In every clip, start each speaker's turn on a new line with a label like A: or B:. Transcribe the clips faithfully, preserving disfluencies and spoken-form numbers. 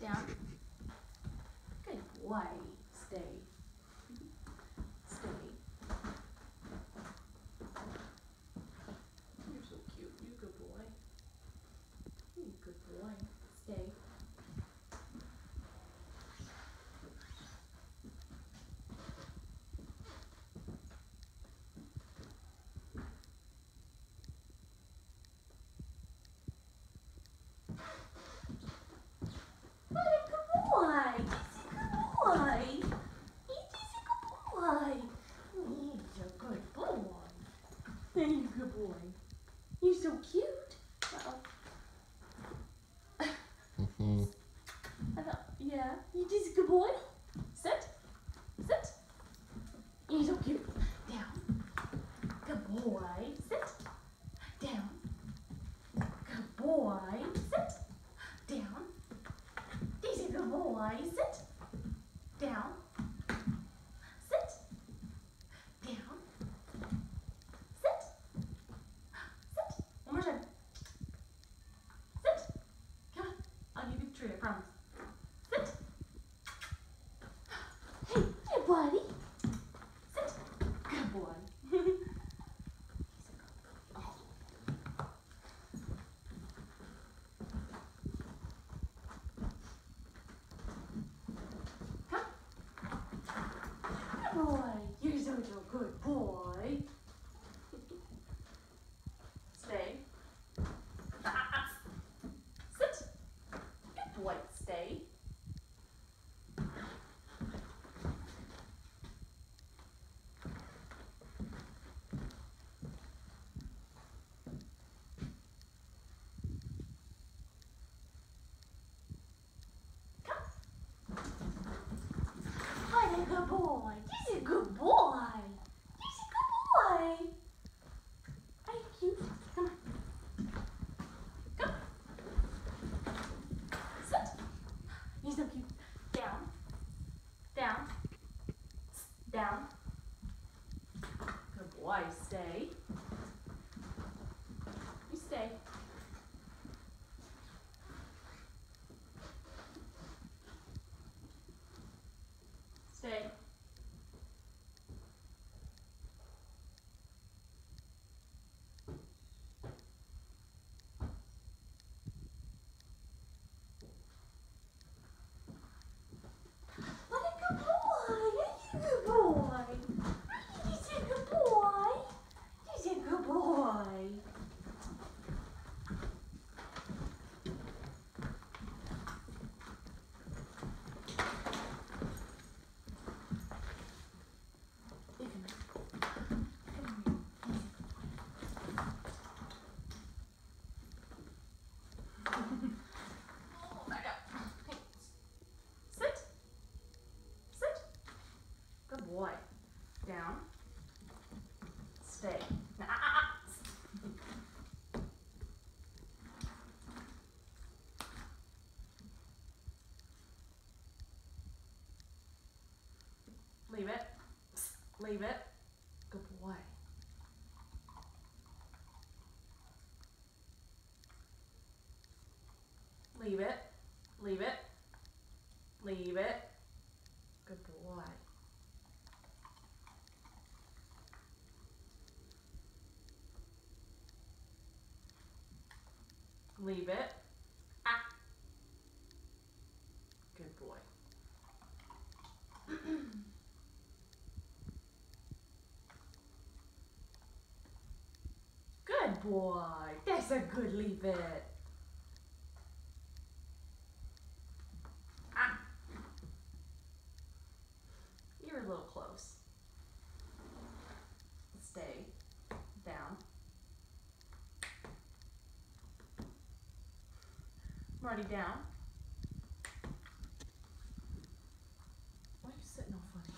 A: Down. Good boy. Stay. Stay. You're so cute. You good boy. You good boy. Stay. What a good boy. He's a good boy. He's a good boy. He's a good boy. He's a good boy. You're so cute. Uh-oh.
B: Mm-hmm.
A: I thought, yeah, you just a good boy. Sit. Sit. You're so cute. Down. Good boy. Sit. Down. Good boy. Sit. Down. He's a good boy. Sit. Down. Sit. Down. Sit. Sit. One more time. Sit. Come on. I'll give you the treat, I promise. Sit. Hey, hey, buddy. Sit. Good boy. He's a good boy. Oh. Come. Good boy. You're such a good boy. Stay. Sit. Good boy. Stay. Come. What a good boy. He's a good boy. He's a good boy. Are you cute? Come on. Come. Sit. You're so cute. Down. Down. Down. Good boy. Stay. You stay. Stay. What a good boy! He's a good boy! He's a good boy! He's a good boy! You can come here. Oh, back up. Hey. Sit. Sit. Good boy. Down. Stay. Ah, ah, ah. Leave it. Leave it. Good boy. Leave it. Leave it. Leave it. Good boy. Leave it. Ah. Good boy. Good boy. That's a good leave it. Ah. You're a little close. Stay. Down. Marty, down. Why are you sitting all funny?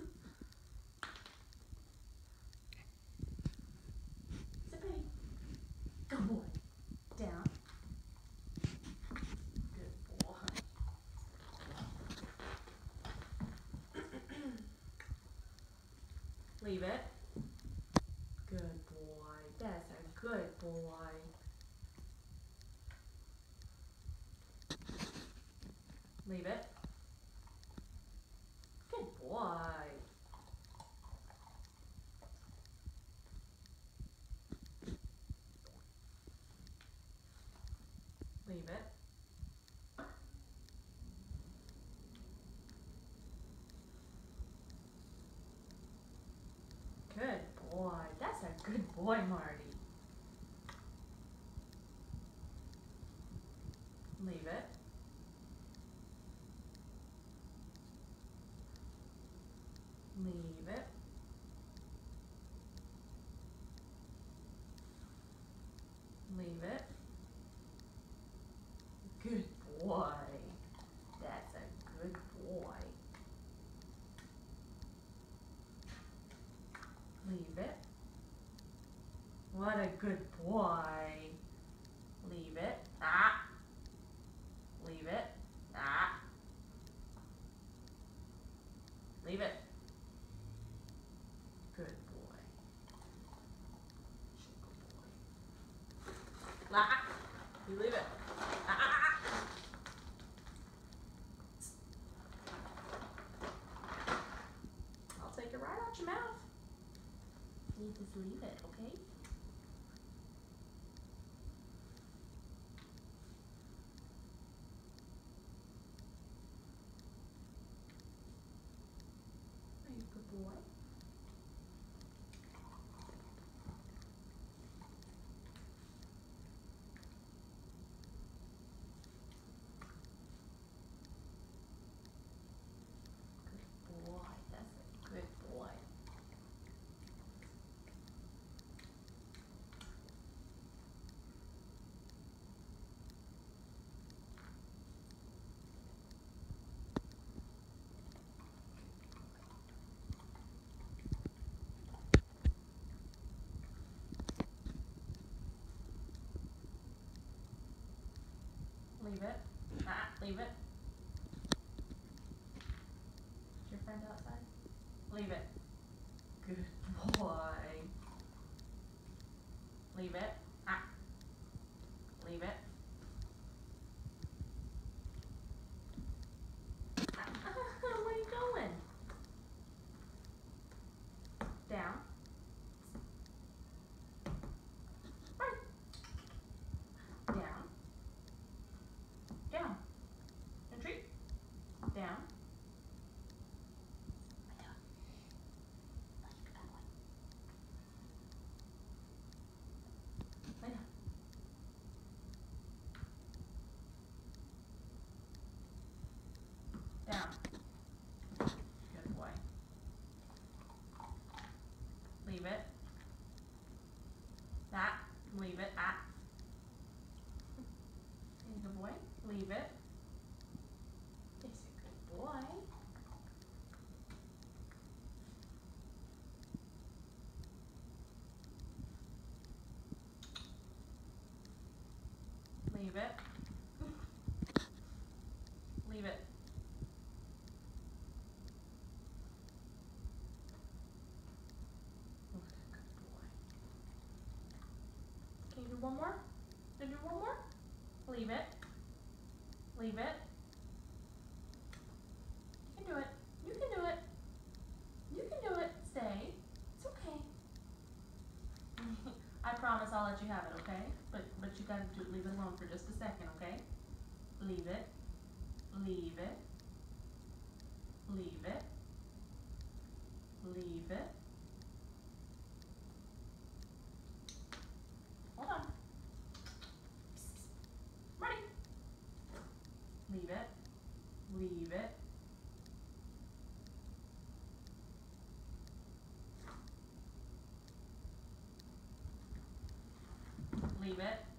A: Sit, baby. Good boy. Down. Good boy. Leave it. Good boy. That's a good boy. Leave it. Good boy. Leave it. Good boy. That's a good boy, Marty. Leave it. Leave it. Leave it. Good boy. That's a good boy. Leave it. What a good boy. Leave it. Ah. Leave it. Ah. Leave it. Good boy. Good boy. Ah. You leave it. Ah. Ah, ah. I'll take it right out your mouth. You just leave it, okay? Are you a good boy? Good boy. That's a good boy. Leave it. Ah, leave it. Is your friend outside? Leave it. Good boy. Leave it. Ah. Leave it. Ah. Where are you going? Down. Right. Down. Down. Retreat. Down. Lay down. Down. Good boy. Leave it. That. Leave it. Ah. Good boy. Leave it. It's a good boy. Leave it. Leave it. What a good boy. Can you do one more? Can you do one more? Leave it. Leave it. You can do it. You can do it. You can do it. Stay. It's okay. I promise I'll let you have it, okay? But but you gotta do leave it alone for just a second, okay? Leave it. Leave it. Leave it. Leave it. Hold on. Marty. Leave it. Leave it. Leave it.